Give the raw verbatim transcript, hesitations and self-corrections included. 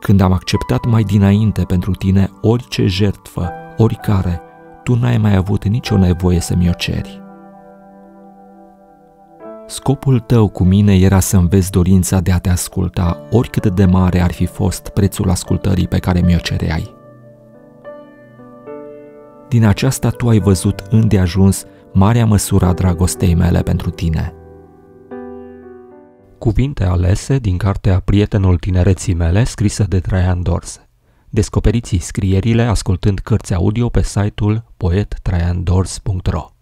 când am acceptat mai dinainte pentru tine orice jertfă, oricare, tu n-ai mai avut nicio nevoie să mi-o ceri. Scopul tău cu mine era să înveți dorința de a te asculta, oricât de mare ar fi fost prețul ascultării pe care mi-o cereai. Din aceasta tu ai văzut îndeajuns marea măsură a dragostei mele pentru tine. Cuvinte alese din cartea Prietenul tinereții mele, scrisă de Traian Dorse. Descoperiți scrierile ascultând cărți audio pe site-ul poet traian dors punct ro.